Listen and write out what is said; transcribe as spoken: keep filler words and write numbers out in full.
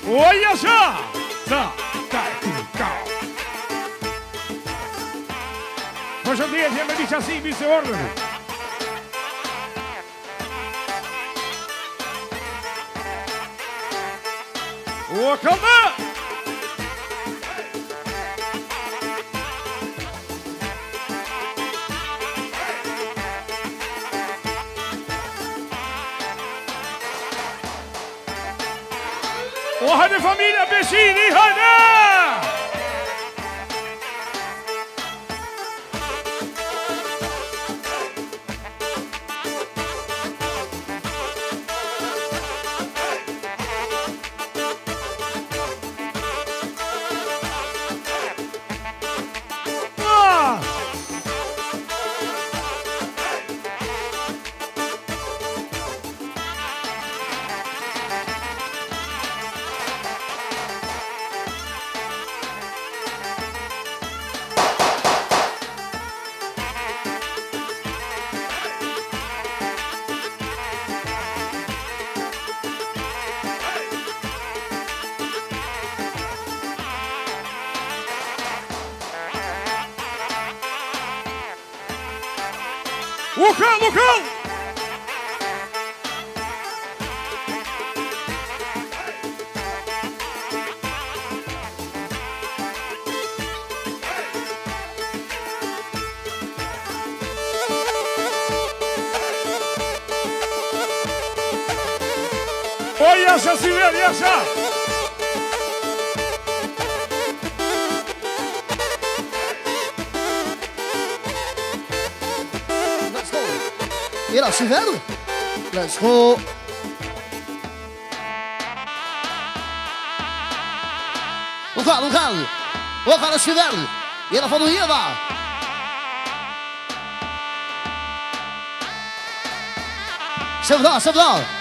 Olha já! Tá, tá, tá. Proszę jedziemy dzisiaj z nimi z ordem. Łokamy! وهذه فاميليا بشيري هذا Лукал, лукал! Ой, Яша, Север, Яша! E lá, Silvério? Let's go. Local, local. Local, Silvério. E ela falou, ia, vá. Sevda, Sevda.